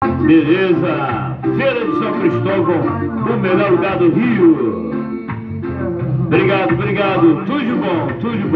Beleza. Feira de São Cristóvão, o melhor lugar do Rio. Obrigado, obrigado. Tudo de bom, tudo de bom.